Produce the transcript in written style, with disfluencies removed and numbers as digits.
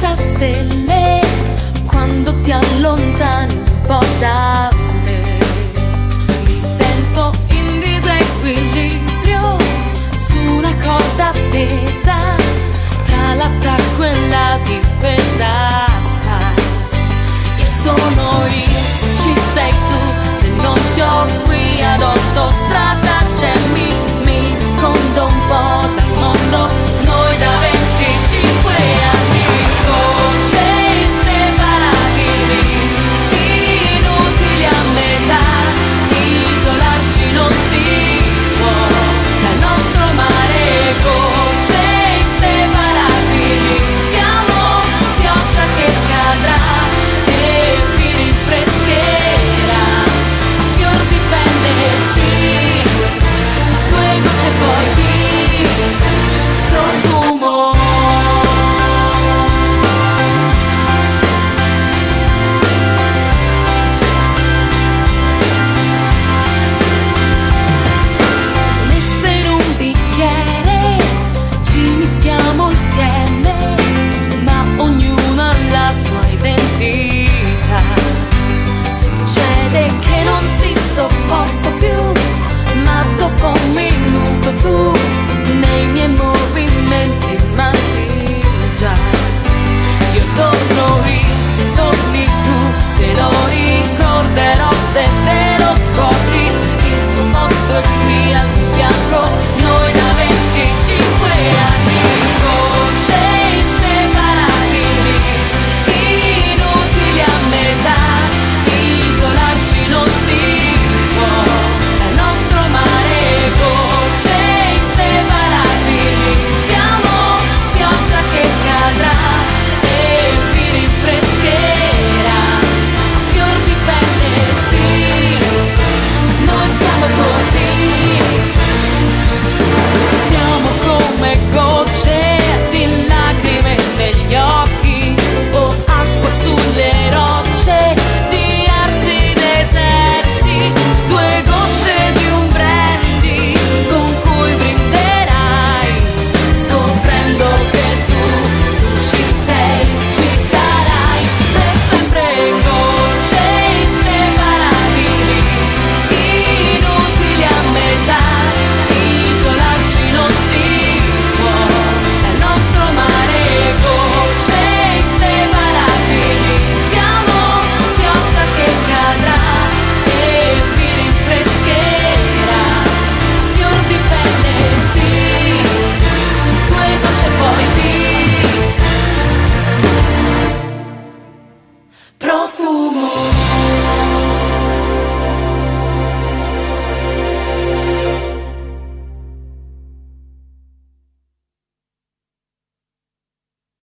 senza stelle quando ti allontani un po' da me. Mi sento in disequilibrio su una corda tesa tra l'attacco e la difesa. Sai, io sono io, se ci sei tu, se non ti ho qui ad autostrada.